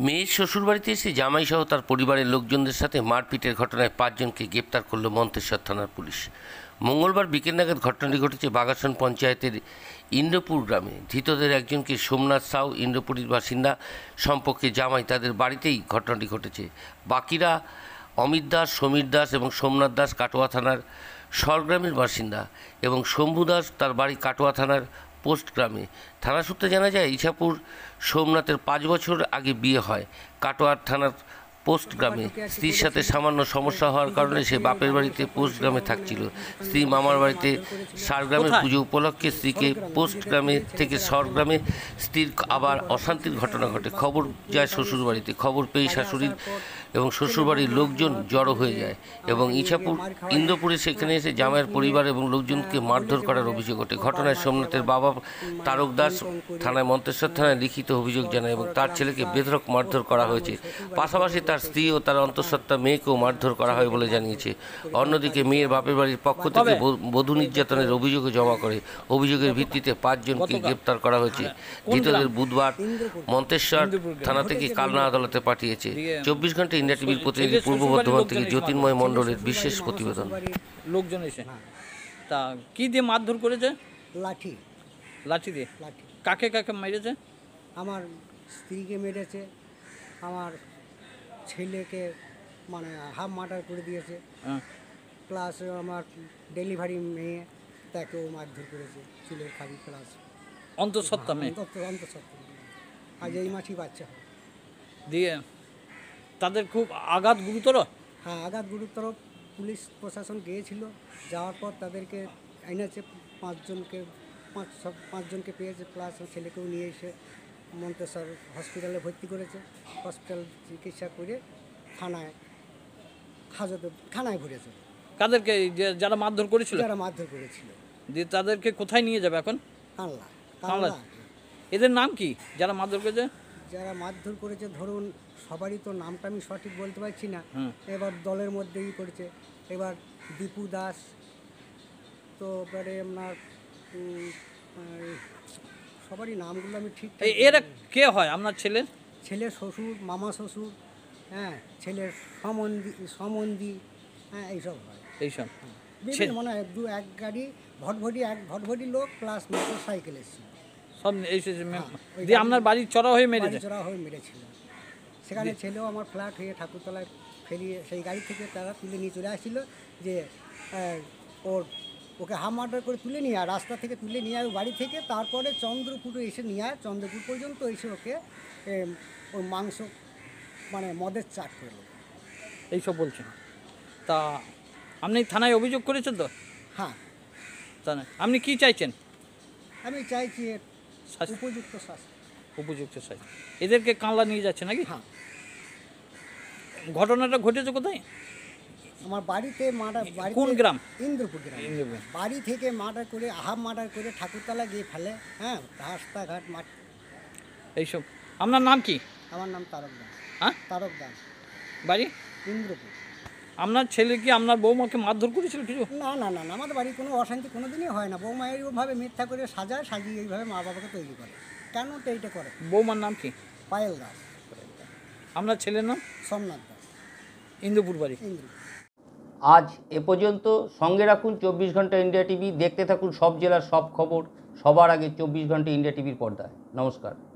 মেয়ের শ্বশুরবাড়িতে এসে জামাইসহ তার পরিবারের লোকজনদের সাথে মারপিটের ঘটনায় ৫ জনকে গ্রেপ্তার করল মন্তেশ্বর থানার পুলিশ। মঙ্গলবার বিকেল নাগাদ ঘটনাটি ঘটেছে বাগাসন পঞ্চায়েতের ইন্দ্রপুর গ্রামে। ধৃতদের একজনকে সোমনাথ সাউ, ইন্দ্রপুরীর বাসিন্দা, সম্পর্কে জামাই, তাদের বাড়িতেই ঘটনাটি ঘটেছে। বাকিরা অমিত দাস, সমীর দাস এবং সোমনাথ দাস কাটোয়া থানার সরগ্রামের বাসিন্দা এবং শম্ভু দাস তার বাড়ি কাটোয়া থানার পোস্ট গ্রামে। থানা সূত্রে জানা যায়, ইছাপুর সোমনাথের 5 বছর আগে বিয়ে হয় কাটোয়ার থানার পোস্ট গ্রামে। স্ত্রীর সাথে সামান্য সমস্যা হওয়ার কারণে সে বাপের বাড়িতে পোস্ট গ্রামে থাকছিল। স্ত্রী মামার বাড়িতে সারগ্রামের পুজো উপলক্ষে স্ত্রীকে পোস্ট গ্রামে থেকে সরগ্রামে স্ত্রীর আবার অশান্তির ঘটনা ঘটে। খবর যায় শ্বশুরবাড়িতে। খবর পেয়ে শাশুড়ির এবং শ্বশুরবাড়ির লোকজন জড়ো হয়ে যায় এবং ইছাপুর ইন্দ্রপুরে সেখানে এসে জামাইয়ের পরিবার এবং লোকজনকে মারধর করার অভিযোগ ওঠে। ঘটনায় সোমনাথের বাবা তারক দাস থানায় মন্তেশ্বর থানায় লিখিত অভিযোগ জানায় এবং তার ছেলেকে বেধড়ক মারধর করা হয়েছে। পাশাপাশি তার স্ত্রী ও তার অন্তঃসত্ত্বা মেয়েকেও মারধর করা হয় বলে জানিয়েছে। অন্যদিকে মেয়ের বাপের বাড়ির পক্ষ থেকে বধূ নির্যাতনের অভিযোগও জমা করে। অভিযোগের ভিত্তিতে 5 জনকে গ্রেপ্তার করা হয়েছে। ধৃতদের বুধবার মন্তেশ্বর থানা থেকে কালনা আদালতে পাঠিয়েছে। 24 ঘন্টা ইন্ডিয়া টিভির প্রতিনিধি পূর্ব বর্ধমান থেকে জ্যোতির্ময় মণ্ডলের বিশেষ প্রতিবেদন। লোকজন এসে তা কি দিয়ে মারধর করেছে? লাঠি। লাঠি দিয়ে? লাঠি। কাকে কাকে মেরেছে? আমার স্ত্রীকে মেরেছে, আমার ছেলেকে মানে হাফ মার্ডার করে দিয়েছে, প্লাস আমার ডেলিভারি মেয়ে তাকেও মারধর করেছে, চুলের খাবি প্লাস অন্তঃসত্ত্বা মেয়ে? অন্তঃসত্ত্বা আজ এই মাসই বাচ্চা দিয়ে তাদের খুব আঘাত গুরুতর? হ্যাঁ, আঘাত গুরুতর। পুলিশ প্রশাসন গিয়েছিল, যাওয়ার পর তাদেরকে এনেছে 5 জনকে পেয়েছে, প্লাস ছেলেকেও নিয়ে এসে মন্তেশ্বর হসপিটালে ভর্তি করেছে। হসপিটাল চিকিৎসা করে থানায় ঘুরেছে। কাদেরকে? যারা মারধর করেছিল? যারা মারধর করেছিল। দিয়ে তাদেরকে কোথায় নিয়ে যাবে এখন? কানলা। এদের নাম কি যারা মারধর করেছে? যারা মারধর করেছে ধরুন সবারই তো নামটা আমি সঠিক বলতে পারছি না। এবার দলের মধ্যেই করেছে। এবার দীপু দাস, তো এবারে আপনার সবারই নামগুলো আমি ঠিক। এরা কে হয় আপনার ছেলের? ছেলের শ্বশুর, মামা শ্বশুর, হ্যাঁ, ছেলের সমন্ধি, হ্যাঁ, এইসব হয়। এইসব মনে হয় এক গাড়ি ভটভটি লোক প্লাস মোটর সাইকেল এসেছিল সব। দিয়ে আপনার বাড়ি চড়া হয়ে মেরেছিল। সেখানে ছেলেও আমার ফ্ল্যাট হয়ে ঠাকুরতলায় ফেরিয়ে সেই গাড়ি থেকে তারা তুলে নিয়ে চলে আসছিল, যে ওকে হাফ মার্ডার করে তুলে নিয়ে আর রাস্তা থেকে তুলে নিয়ে আর বাড়ি থেকে, তারপরে চন্দ্রপুরে এসে নিয়ে আর চন্দ্রপুর পর্যন্ত এসে ওকে ওর মাংস মানে মদের চাট করলো। এইসব বলছেন? তা আপনি থানায় অভিযোগ করেছেন তো? হ্যাঁ। আপনি কি চাইছেন? আমি চাইছি উপযুক্ত শাস্তি। উপযুক্ত শাস্তি। এদেরকে কানলা নিয়ে যাচ্ছে নাকি? হ্যাঁ। ঘটনাটা ঘটেছে কোথায়? আমার বাড়িতে কোন গ্রাম? ইন্দ্রপুর গ্রাম। বাড়ি থেকে হাফ মার্ডার করে ঠাকুরতলা গিয়ে ফেলে। হ্যাঁ, রাস্তাঘাট মাঠ এইসব। আপনার নাম কি? আমার নাম তারক দাস। হ্যাঁ, তারক দাস। বাড়ি ইন্দ্রপুর। আপনার ছেলে কি আপনার বৌমাকে মারধর করেছিল কিছু? না, আমাদের বাড়ি কোনো অশান্তি কোনোদিনই হয় না। বৌমা এইভাবে মিথ্যা করে সাজিয়ে এইভাবে মা বাবাকে তৈরি করে। কেন তো এইটা করে? বৌমার নাম কি? পায়েল দাস। আপনার ছেলের নাম? সোমনাথ দাস। ইন্দ্রপুর বাড়ি। আজ এ পর্যন্ত। সঙ্গে রাখুন 24 ঘন্টা ইন্ডিয়া টিভি। দেখতে থাকুন সব জেলার সব খবর সবার আগে 24 ঘন্টা ইন্ডিয়া টিভির পর্দায়। নমস্কার।